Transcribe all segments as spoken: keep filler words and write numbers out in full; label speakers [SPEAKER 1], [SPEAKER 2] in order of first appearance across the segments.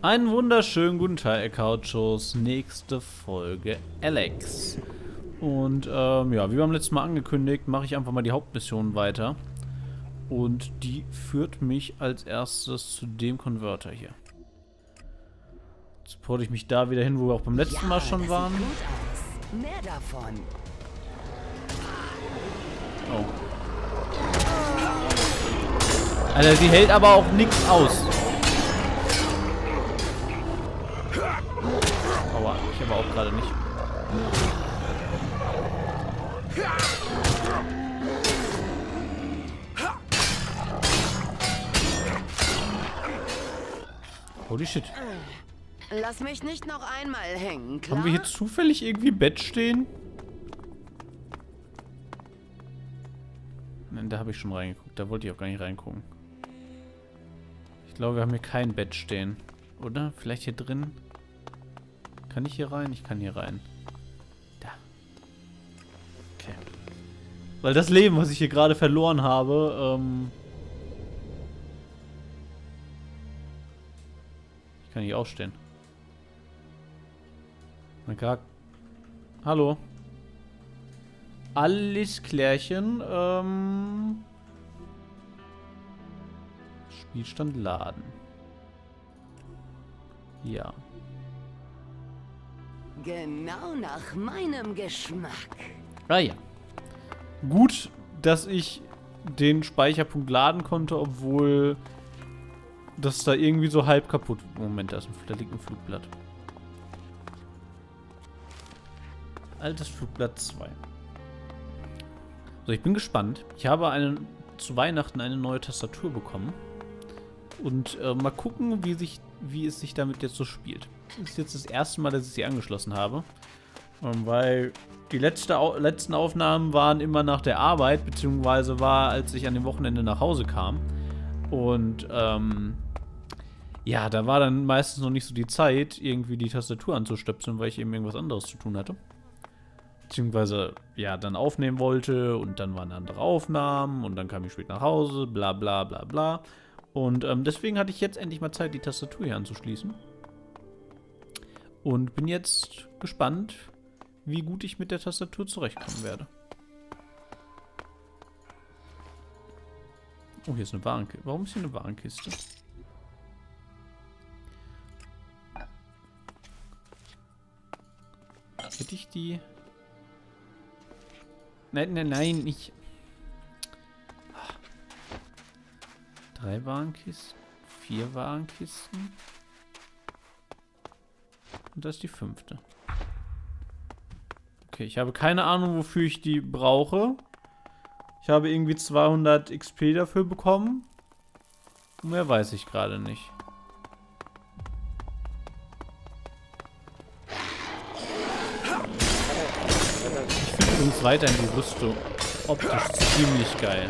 [SPEAKER 1] Einen wunderschönen guten Tag, Couchos. Nächste Folge Alex. Und ähm, ja, wie beim letzten Mal angekündigt, mache ich einfach mal die Hauptmission weiter. Und die führt mich als erstes zu dem Konverter hier. Jetzt porte ich mich da wieder hin, wo wir auch beim letzten
[SPEAKER 2] ja,
[SPEAKER 1] Mal schon
[SPEAKER 2] das
[SPEAKER 1] waren.
[SPEAKER 2] Sieht gut aus. Mehr davon.
[SPEAKER 1] Oh. Alter, sie hält aber auch nichts aus. Aua, ich aber auch gerade nicht. Holy shit.
[SPEAKER 2] Lass mich nicht noch einmal hängen, klar?
[SPEAKER 1] Haben wir hier zufällig irgendwie Bett stehen? Nein, da habe ich schon reingeguckt. Da wollte ich auch gar nicht reingucken. Ich glaube, wir haben hier kein Bett stehen. Oder? Vielleicht hier drin? Kann ich hier rein? Ich kann hier rein. Da. Okay. Weil das Leben, was ich hier gerade verloren habe, ähm... ich kann hier aufstehen. Mein Charakter... Hallo. Alles klärchen. Ähm... Spielstand laden. Ja.
[SPEAKER 2] Genau nach meinem Geschmack.
[SPEAKER 1] Ah ja. Gut, dass ich den Speicherpunkt laden konnte, obwohl das da irgendwie so halb kaputt... Moment, da, ist ein, da liegt ein Flugblatt. Altes Flugblatt zwei. So, ich bin gespannt. Ich habe eine, zu Weihnachten eine neue Tastatur bekommen. Und äh, mal gucken, wie, sich, wie es sich damit jetzt so spielt. Das ist jetzt das erste Mal, dass ich sie angeschlossen habe. Ähm, weil die letzte, Au letzten Aufnahmen waren immer nach der Arbeit, beziehungsweise war, als ich an dem Wochenende nach Hause kam. Und ähm, ja, da war dann meistens noch nicht so die Zeit, irgendwie die Tastatur anzustöpseln, weil ich eben irgendwas anderes zu tun hatte. Beziehungsweise, ja, dann aufnehmen wollte und dann waren andere Aufnahmen und dann kam ich spät nach Hause, bla bla bla bla. Und ähm, deswegen hatte ich jetzt endlich mal Zeit, die Tastatur hier anzuschließen. Und bin jetzt gespannt, wie gut ich mit der Tastatur zurechtkommen werde. Oh, hier ist eine Warenkiste. Warum ist hier eine Warenkiste? Hätte ich die... Nein, nein, nein, nicht... Drei Warenkisten, vier Warenkisten. Und das ist die fünfte. Okay, ich habe keine Ahnung, wofür ich die brauche. Ich habe irgendwie zweihundert X P dafür bekommen. Und mehr weiß ich gerade nicht. Ich finde übrigens weiterhin die Rüstung optisch ziemlich geil.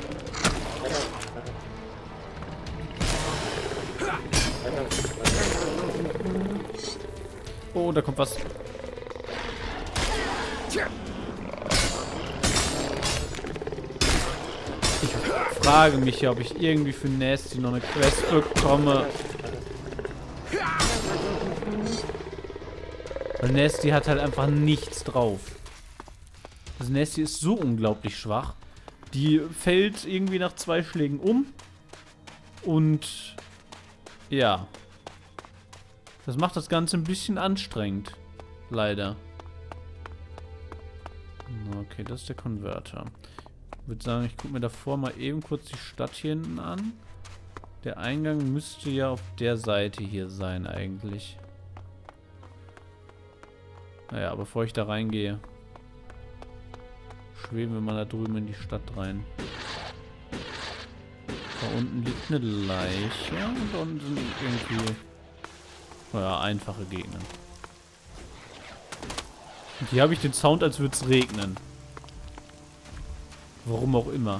[SPEAKER 1] Oh, da kommt was. Ich frage mich ja, ob ich irgendwie für Nasty noch eine Quest bekomme. Weil Nasty hat halt einfach nichts drauf. Also Nasty ist so unglaublich schwach. Die fällt irgendwie nach zwei Schlägen um. Und ja. Das macht das Ganze ein bisschen anstrengend. Leider. Okay, das ist der Konverter. Ich würde sagen, ich gucke mir davor mal eben kurz die Stadt hier hinten an. Der Eingang müsste ja auf der Seite hier sein eigentlich. Naja, bevor ich da reingehe, schweben wir mal da drüben in die Stadt rein. Da unten liegt eine Leiche und da unten sind irgendwie... Ja, einfache Gegner. Und hier habe ich den Sound, als würde es regnen. Warum auch immer.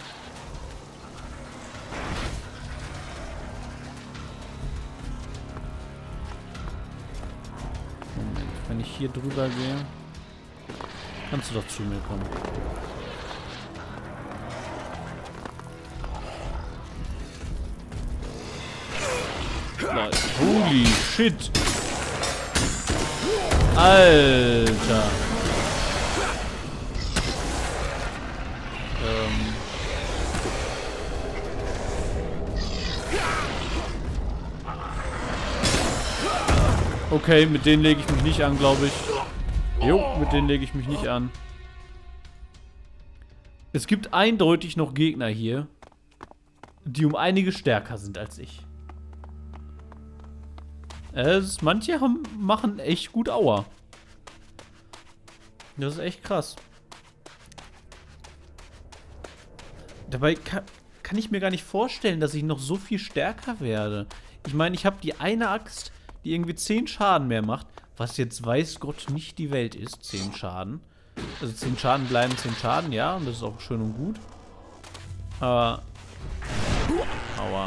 [SPEAKER 1] Moment, wenn ich hier drüber gehe, kannst du doch zu mir kommen. Adler. Holy shit. Alter. Ähm. Okay, mit denen lege ich mich nicht an, glaube ich. Jo, mit denen lege ich mich nicht an. Es gibt eindeutig noch Gegner hier, die um einige stärker sind als ich. Es, manche haben, machen echt gut Aua. Das ist echt krass. Dabei kann, kann ich mir gar nicht vorstellen, dass ich noch so viel stärker werde. Ich meine, ich habe die eine Axt, die irgendwie zehn Schaden mehr macht, was jetzt weiß Gott nicht die Welt ist, zehn Schaden. Also zehn Schaden bleiben zehn Schaden, ja, und das ist auch schön und gut. Aber... Aua.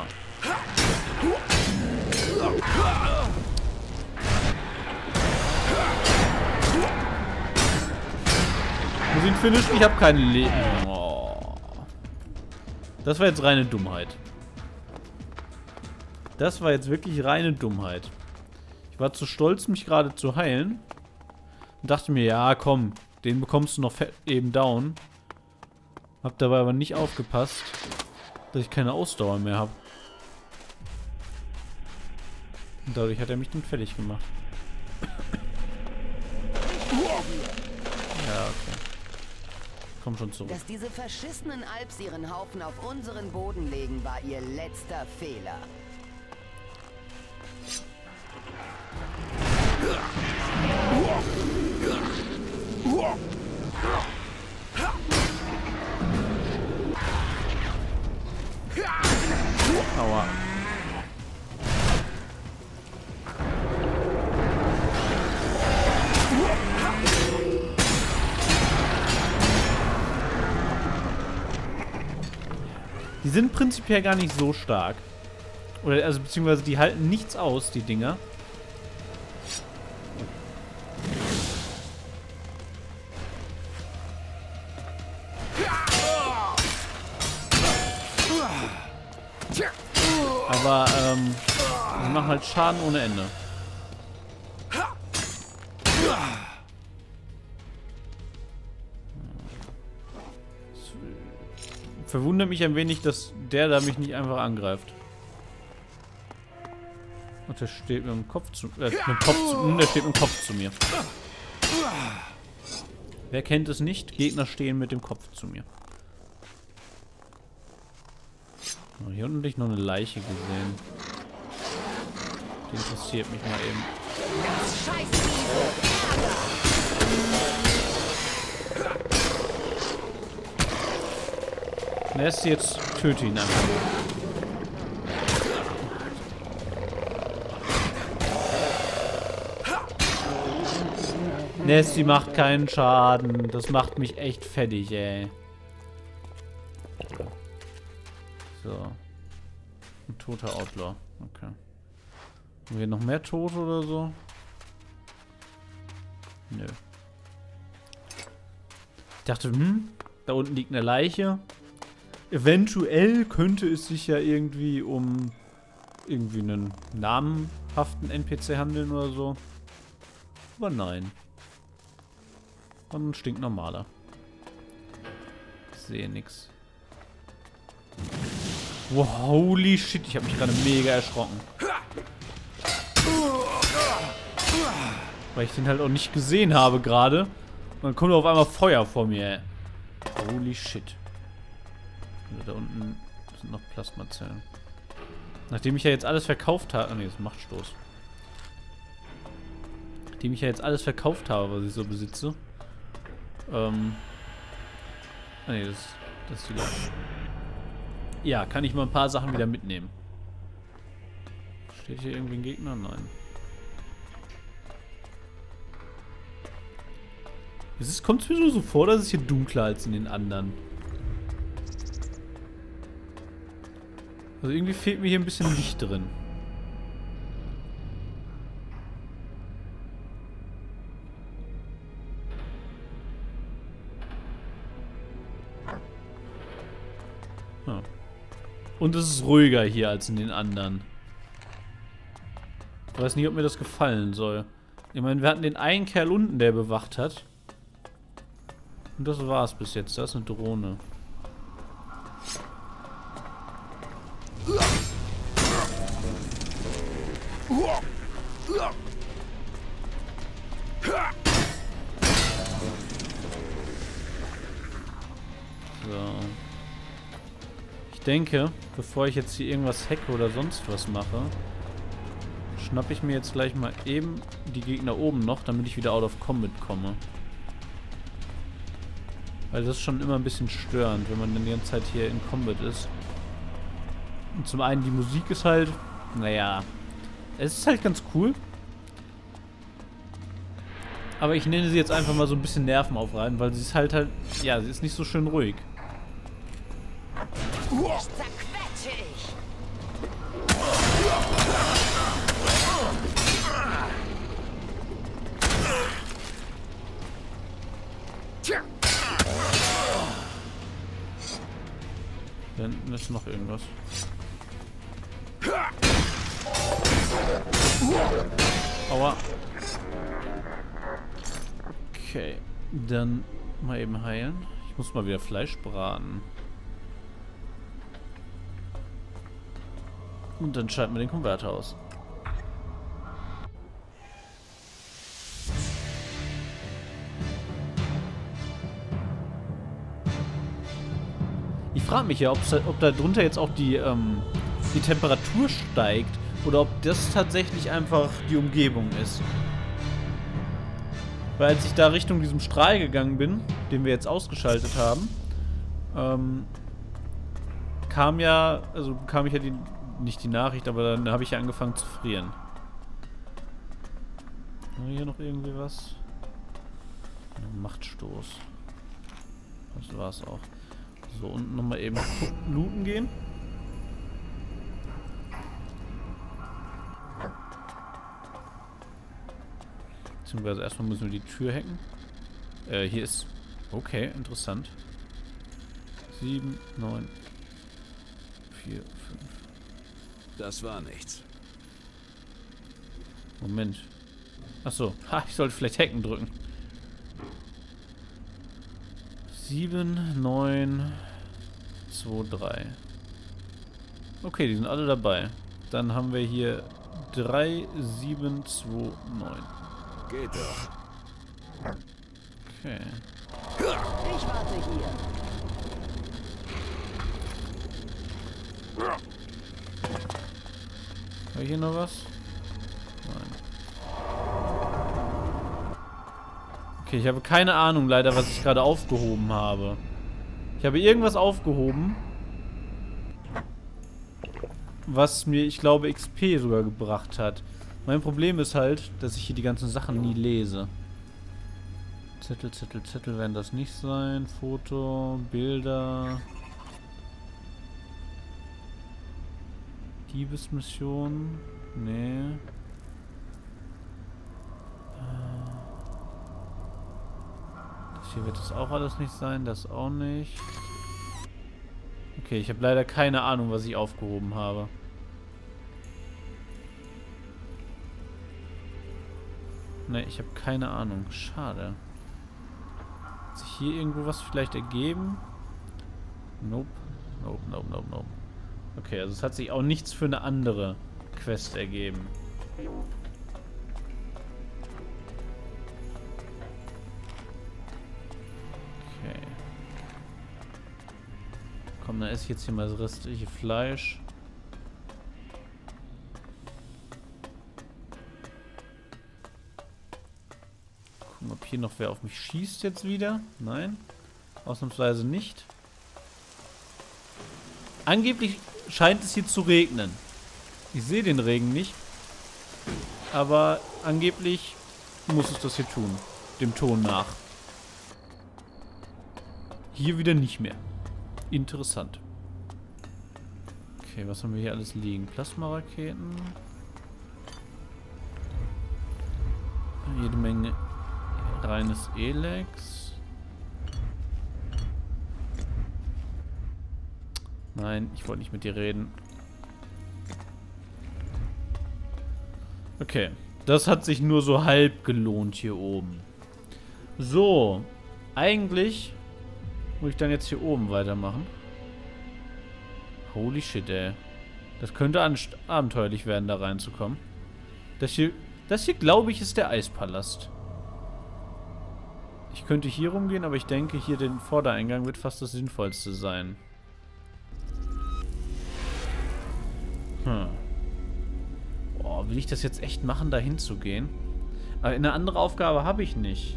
[SPEAKER 1] Muss ihn finishen? Ich habe keine Leben. Oh. Das war jetzt reine Dummheit. Das war jetzt wirklich reine Dummheit. Ich war zu stolz, mich gerade zu heilen. Und dachte mir, ja komm, den bekommst du noch eben down. Hab dabei aber nicht aufgepasst, dass ich keine Ausdauer mehr habe. Und dadurch hat er mich dann fertig gemacht. Ja, okay. Komm schon zurück.
[SPEAKER 2] Dass diese verschissenen Alps ihren Haufen auf unseren Boden legen, war ihr letzter Fehler.
[SPEAKER 1] Aua. Die sind prinzipiell gar nicht so stark. Oder, also, beziehungsweise die halten nichts aus, die Dinger. Aber, ähm, die machen halt Schaden ohne Ende. Verwundert mich ein wenig, dass der da mich nicht einfach angreift. Und der steht mit dem Kopf zu, äh, mit dem Kopf zu, der steht mit dem Kopf zu mir. Wer kennt es nicht? Gegner stehen mit dem Kopf zu mir. Oh, hier unten habe ich noch eine Leiche gesehen. Die interessiert mich mal eben.
[SPEAKER 2] Das Scheiß
[SPEAKER 1] Nasty, jetzt töte ihn einfach. Nasty macht keinen Schaden. Das macht mich echt fertig, ey. So. Ein toter Outlaw. Okay. Haben wir noch mehr Tote oder so? Nö. Ich dachte, hm, da unten liegt eine Leiche. Eventuell könnte es sich ja irgendwie um irgendwie einen namenhaften N P C handeln oder so. Aber nein. Und ein stinknormaler. Ich sehe nix. Wow, holy shit, ich habe mich gerade mega erschrocken. Weil ich den halt auch nicht gesehen habe gerade. Und dann kommt auf einmal Feuer vor mir, ey. Holy shit. Da unten sind noch Plasmazellen. Nachdem ich ja jetzt alles verkauft habe... Oh ne, das ist Machtstoß. Nachdem ich ja jetzt alles verkauft habe, was ich so besitze. Ähm... Oh ne, das, das ist die Leiche. Ja, kann ich mal ein paar Sachen wieder mitnehmen. Steht hier irgendwie ein Gegner? Nein. Es ist, kommt mir nur so vor, dass es hier dunkler als in den anderen. Also irgendwie fehlt mir hier ein bisschen Licht drin. Ja. Und es ist ruhiger hier als in den anderen. Ich weiß nicht, ob mir das gefallen soll. Ich meine, wir hatten den einen Kerl unten, der bewacht hat. Und das war's bis jetzt. Da ist eine Drohne. So. Ich denke, bevor ich jetzt hier irgendwas hacke oder sonst was mache, schnappe ich mir jetzt gleich mal eben die Gegner oben noch, damit ich wieder out of combat komme. Weil das ist schon immer ein bisschen störend, wenn man dann die ganze Zeit hier in Combat ist. Und zum einen die Musik ist halt, naja, es ist halt ganz cool. Aber ich nenne sie jetzt einfach mal so ein bisschen nervenaufreibend, weil sie ist halt halt, ja, sie ist nicht so schön ruhig.
[SPEAKER 2] Zerquetsche ich.
[SPEAKER 1] Da hinten ist noch irgendwas. Aua. Okay, dann mal eben heilen. Ich muss mal wieder Fleisch braten. Und dann schalten wir den Konverter aus. Ich frage mich ja, ob da drunter jetzt auch die, ähm, die Temperatur steigt oder ob das tatsächlich einfach die Umgebung ist. Weil als ich da Richtung diesem Strahl gegangen bin, den wir jetzt ausgeschaltet haben, ähm, kam ja, also bekam ich ja die, nicht die Nachricht, aber dann habe ich ja angefangen zu frieren. Haben wir hier noch irgendwie was? Ein Machtstoß. Das war's auch. So, unten nochmal eben looten gehen. Beziehungsweise erstmal müssen wir die Tür hacken. Äh, hier ist... Okay, interessant. sieben, neun, vier, fünf.
[SPEAKER 3] Das war nichts.
[SPEAKER 1] Moment. Achso. Ha, ich sollte vielleicht hacken drücken. sieben, neun, zwei, drei. Okay, die sind alle dabei. Dann haben wir hier drei, sieben, zwei, neun.
[SPEAKER 3] Geht doch.
[SPEAKER 1] Okay.
[SPEAKER 2] Ich warte hier.
[SPEAKER 1] War hier noch was? Nein. Okay, ich habe keine Ahnung leider, was ich gerade aufgehoben habe. Ich habe irgendwas aufgehoben, was mir, ich glaube, X P sogar gebracht hat. Mein Problem ist halt, dass ich hier die ganzen Sachen nie lese. Zettel, Zettel, Zettel werden das nicht sein. Foto, Bilder. Diebesmission. Nee. Das hier wird das auch alles nicht sein. Das auch nicht. Okay, ich habe leider keine Ahnung, was ich aufgehoben habe. Ne, ich habe keine Ahnung. Schade. Hat sich hier irgendwo was vielleicht ergeben? Nope. Nope, nope, nope, nope. Okay, also es hat sich auch nichts für eine andere Quest ergeben. Okay. Komm, dann esse ich jetzt hier mal das restliche Fleisch. Gucken, ob hier noch wer auf mich schießt jetzt wieder. Nein. Ausnahmsweise nicht. Angeblich scheint es hier zu regnen. Ich sehe den Regen nicht. Aber angeblich muss es das hier tun. Dem Ton nach. Hier wieder nicht mehr. Interessant. Okay, was haben wir hier alles liegen? Plasmaraketen. Jede Menge reines Elex. Nein, ich wollte nicht mit dir reden. Okay. Das hat sich nur so halb gelohnt hier oben. So. Eigentlich muss ich dann jetzt hier oben weitermachen. Holy shit, ey. Das könnte abenteuerlich werden, da reinzukommen. Das hier, das hier, glaube ich, ist der Eispalast. Ich könnte hier rumgehen, aber ich denke, hier den Vordereingang wird fast das Sinnvollste sein. Hm. Boah, will ich das jetzt echt machen, da hinzugehen? Aber eine andere Aufgabe habe ich nicht.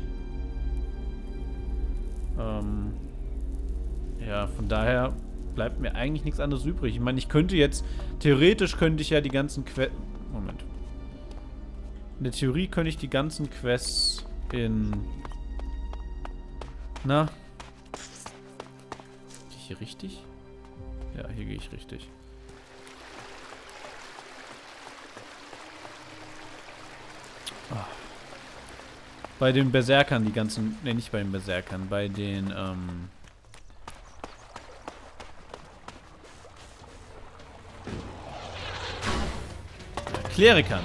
[SPEAKER 1] Ähm. Ja, von daher bleibt mir eigentlich nichts anderes übrig. Ich meine, ich könnte jetzt... Theoretisch könnte ich ja die ganzen Quests... Moment. In der Theorie könnte ich die ganzen Quests in... Na? Gehe ich hier richtig? Ja, hier gehe ich richtig. Oh. Bei den Berserkern die ganzen... Ne, nicht bei den Berserkern. Bei den, ähm... Klerikern.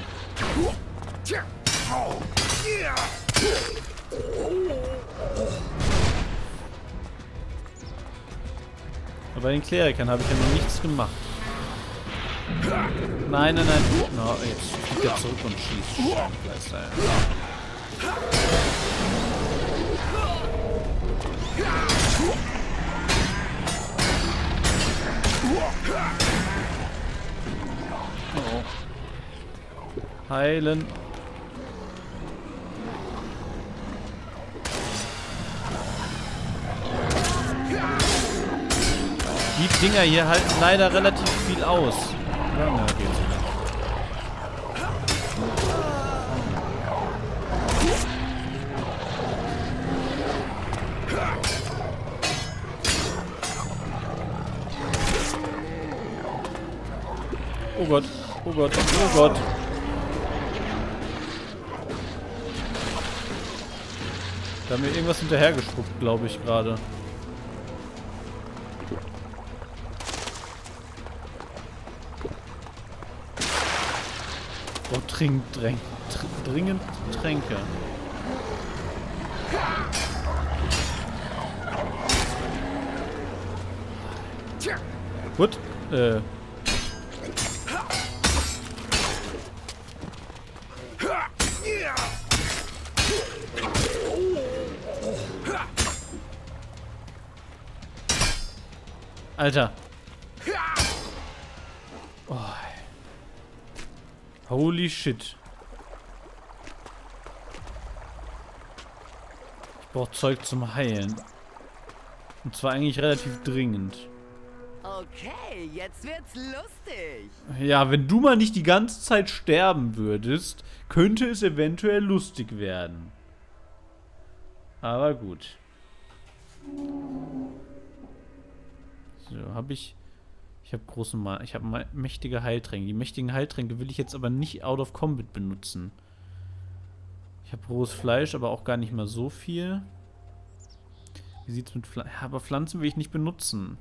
[SPEAKER 1] Aber bei den Klerikern habe ich ja noch nichts gemacht. Nein, nein, nein. No, jetzt fliegt er zurück und schießt. Scheiße. Oh. Heilen. Die Dinger hier halten leider relativ viel aus. Ja, na, geht's wieder. Oh Gott, oh Gott, oh Gott. Da haben wir irgendwas hinterhergespuckt, glaube ich, gerade. Oh, dringend, dräng, tr dringend Tränke. Gut, äh. Alter. Oh. Holy shit. Ich brauche Zeug zum Heilen. Und zwar eigentlich relativ dringend.
[SPEAKER 2] Okay, jetzt wird's lustig.
[SPEAKER 1] Ja, wenn du mal nicht die ganze Zeit sterben würdest, könnte es eventuell lustig werden. Aber gut. So, habe ich... Ich habe große Ma ich habe mächtige Heiltränke. Die mächtigen Heiltränke will ich jetzt aber nicht out of combat benutzen. Ich habe rohes Fleisch, aber auch gar nicht mal so viel. Wie sieht's mit Pflanzen? Ja, aber Pflanzen will ich nicht benutzen.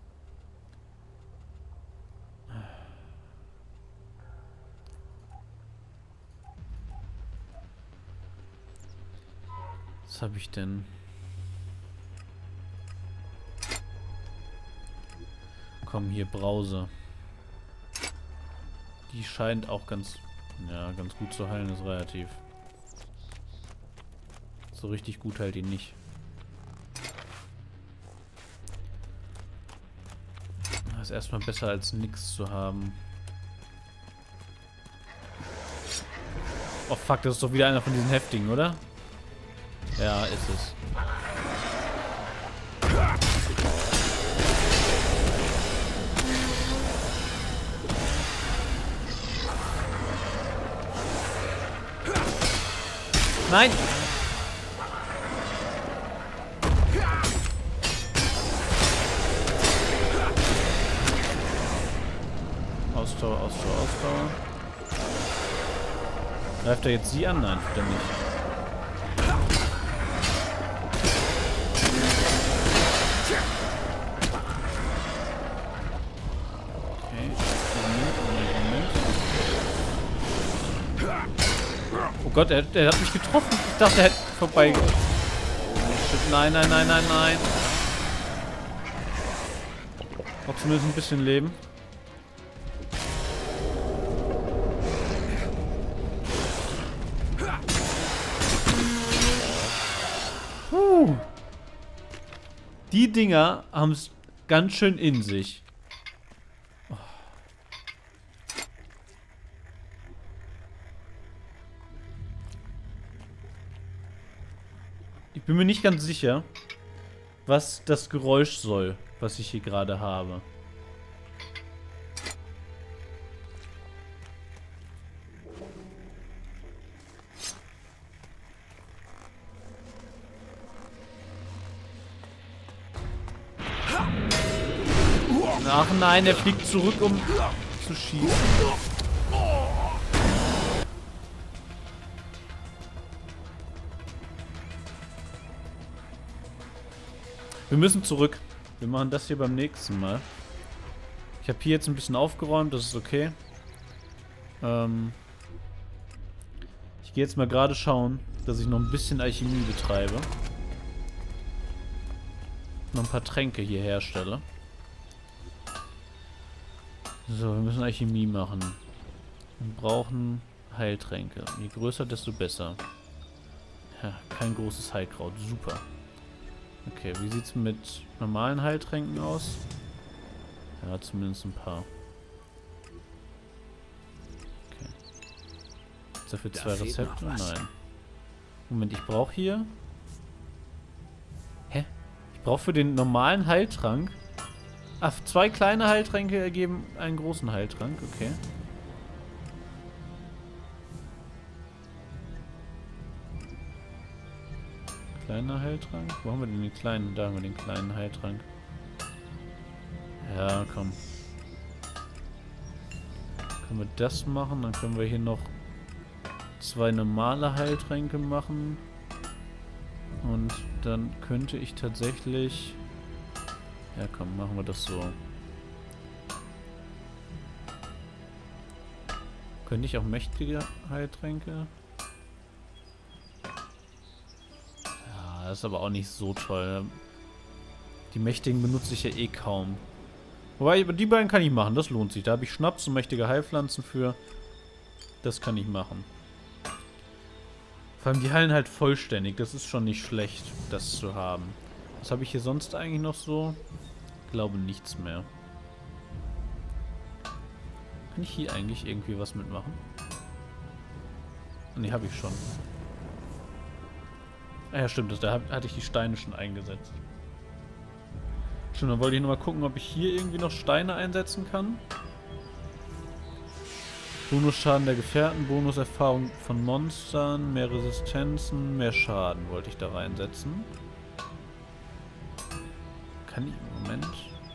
[SPEAKER 1] Was habe ich denn? Komm, hier, Brause. Die scheint auch ganz, ja, ganz gut zu heilen, ist relativ. So richtig gut heilt die nicht. Das ist erstmal besser als nichts zu haben. Oh fuck, das ist doch wieder einer von diesen Heftigen, oder? Ja, ist es. Nein! Ausdauer, Ausdauer, Ausdauer. Greift er jetzt sie an? Nein, tut er nicht. Okay, Moment, Moment, Moment. Oh Gott, er, er hat mich getroffen. Ich dachte, er hätte vorbei... Oh, shit. Nein, nein, nein, nein, nein. Noch zumindest ein bisschen Leben. Puh. Die Dinger haben es ganz schön in sich. Oh. Ich bin mir nicht ganz sicher, was das Geräusch soll, was ich hier gerade habe. Ach nein, er fliegt zurück, um zu schießen. Wir müssen zurück. Wir machen das hier beim nächsten Mal. Ich habe hier jetzt ein bisschen aufgeräumt, das ist okay. Ähm ich gehe jetzt mal gerade schauen, dass ich noch ein bisschen Alchemie betreibe. Noch ein paar Tränke hier herstelle. So, wir müssen Alchemie machen. Wir brauchen Heiltränke. Je größer, desto besser. Ja, kein großes Heilkraut. Super. Okay, wie sieht es mit normalen Heiltränken aus? Ja, zumindest ein paar. Okay. Ist dafür zwei Rezepte? Nein. Moment, ich brauche hier... Hä? Ich brauche für den normalen Heiltrank... Ach, zwei kleine Heiltränke ergeben einen großen Heiltrank, okay. Kleiner Heiltrank? Wo haben wir denn den kleinen? Da haben wir den kleinen Heiltrank. Ja, komm. Können wir das machen? Dann können wir hier noch zwei normale Heiltränke machen. Und dann könnte ich tatsächlich... Ja, komm, machen wir das so. Könnte ich auch mächtige Heiltränke? Ja, das ist aber auch nicht so toll. Die mächtigen benutze ich ja eh kaum. Wobei, die beiden kann ich machen, das lohnt sich. Da habe ich Schnaps und mächtige Heilpflanzen für. Das kann ich machen. Vor allem, die heilen halt vollständig. Das ist schon nicht schlecht, das zu haben. Was habe ich hier sonst eigentlich noch so? Ich glaube nichts mehr. Kann ich hier eigentlich irgendwie was mitmachen? Ne, habe ich schon. Ah ja, stimmt, das, da hatte ich die Steine schon eingesetzt. Stimmt, dann wollte ich nochmal gucken, ob ich hier irgendwie noch Steine einsetzen kann. Bonusschaden der Gefährten, Bonuserfahrung von Monstern, mehr Resistenzen, mehr Schaden wollte ich da reinsetzen. Kann ich im Moment...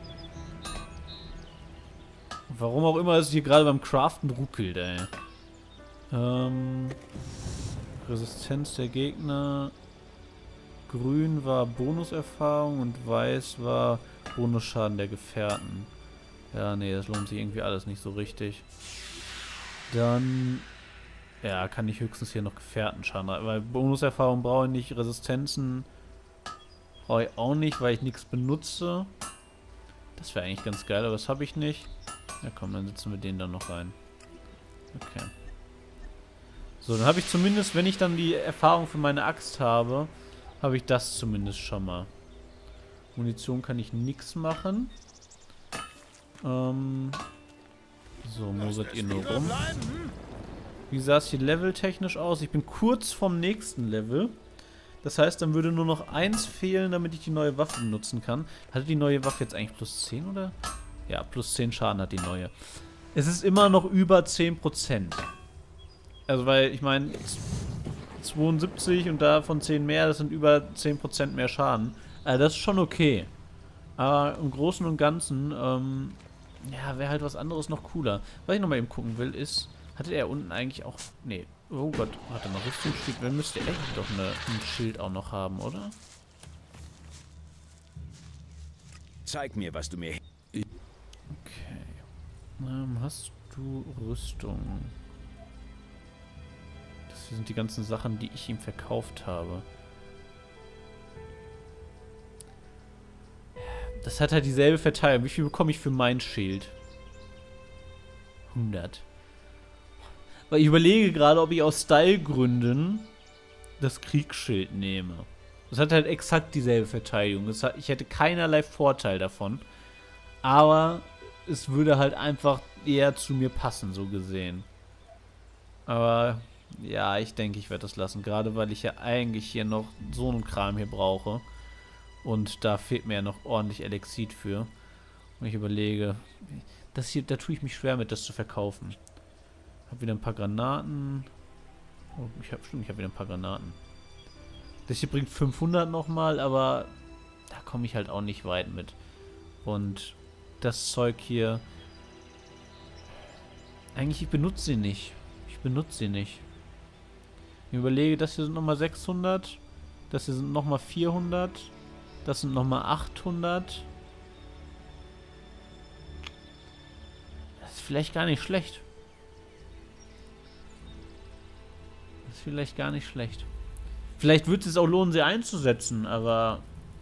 [SPEAKER 1] Warum auch immer es hier gerade beim Craften ruckelt, ey. Ähm... Resistenz der Gegner... Grün war Bonuserfahrung und weiß war Bonusschaden der Gefährten. Ja, nee, das lohnt sich irgendwie alles nicht so richtig. Dann... Ja, kann ich höchstens hier noch Gefährtenschaden rein, weil Bonuserfahrung brauche ich nicht, Resistenzen brauche ich auch nicht, weil ich nichts benutze. Das wäre eigentlich ganz geil, aber das habe ich nicht. Ja komm, dann setzen wir den dann noch rein. Okay. So, dann habe ich zumindest, wenn ich dann die Erfahrung für meine Axt habe, habe ich das zumindest schon mal. Munition kann ich nichts machen. Ähm... So, mosert ihr nur rum. Wie sah es hier leveltechnisch aus? Ich bin kurz vom nächsten Level. Das heißt, dann würde nur noch eins fehlen, damit ich die neue Waffe benutzen kann. Hatte die neue Waffe jetzt eigentlich plus zehn, oder? Ja, plus zehn Schaden hat die neue. Es ist immer noch über zehn Prozent. Also, weil, ich meine, zweiundsiebzig und davon zehn mehr, das sind über zehn Prozent mehr Schaden. Also, das ist schon okay. Aber im Großen und Ganzen, ähm... ja, wäre halt was anderes noch cooler. Was ich nochmal eben gucken will, ist... Hatte er unten eigentlich auch... Nee. Oh Gott, warte mal. Rüstungsschild. Wir müssten echt doch eine, ein Schild auch noch haben, oder?
[SPEAKER 3] Zeig mir, was du mir...
[SPEAKER 1] Okay. Ähm, hast du Rüstung? Das hier sind die ganzen Sachen, die ich ihm verkauft habe. Das hat halt dieselbe Verteilung. Wie viel bekomme ich für mein Schild? hundert. Weil ich überlege gerade, ob ich aus Stylegründen das Kriegsschild nehme. Das hat halt exakt dieselbe Verteidigung. Das hat, ich hätte keinerlei Vorteil davon. Aber es würde halt einfach eher zu mir passen, so gesehen. Aber ja, ich denke, ich werde das lassen. Gerade weil ich ja eigentlich hier noch so einen Kram hier brauche. Und da fehlt mir ja noch ordentlich Elexit für. Und ich überlege, das hier, da tue ich mich schwer mit, das zu verkaufen. Ich habe wieder ein paar Granaten. Oh, ich habe stimmt, ich habe wieder ein paar Granaten. Das hier bringt fünfhundert nochmal, aber da komme ich halt auch nicht weit mit. Und das Zeug hier, eigentlich, ich benutze sie nicht. Ich benutze sie nicht. Ich überlege, das hier sind nochmal sechshundert. Das hier sind nochmal vierhundert. Das sind nochmal achthundert. Das ist vielleicht gar nicht schlecht. Das ist vielleicht gar nicht schlecht. Vielleicht wird es auch lohnen, sie einzusetzen, aber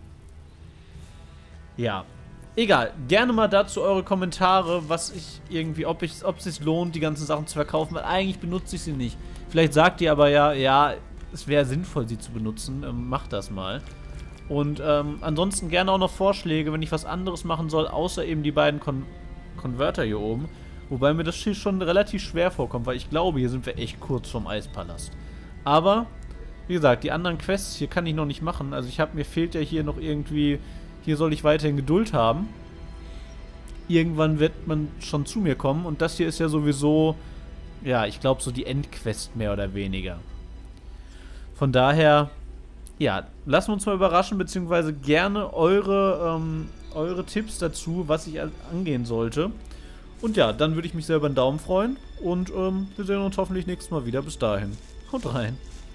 [SPEAKER 1] ja. Egal. Gerne mal dazu eure Kommentare, was ich irgendwie, ob ich, ob es sich lohnt, die ganzen Sachen zu verkaufen, weil eigentlich benutze ich sie nicht. Vielleicht sagt ihr aber ja, ja, es wäre sinnvoll, sie zu benutzen. Ähm, macht das mal. Und ähm, ansonsten gerne auch noch Vorschläge, wenn ich was anderes machen soll, außer eben die beiden Kon Konverter hier oben. Wobei mir das hier schon relativ schwer vorkommt, weil ich glaube, hier sind wir echt kurz vom Eispalast. Aber, wie gesagt, die anderen Quests hier kann ich noch nicht machen. Also ich habe, mir fehlt ja hier noch irgendwie, hier soll ich weiterhin Geduld haben. Irgendwann wird man schon zu mir kommen. Und das hier ist ja sowieso, ja, ich glaube so die Endquest mehr oder weniger. Von daher, ja, lassen wir uns mal überraschen, beziehungsweise gerne eure, ähm, eure Tipps dazu, was ich angehen sollte. Und ja, dann würde ich mich selber einen Daumen freuen. Und ähm, wir sehen uns hoffentlich nächstes Mal wieder. Bis dahin. Haut rein.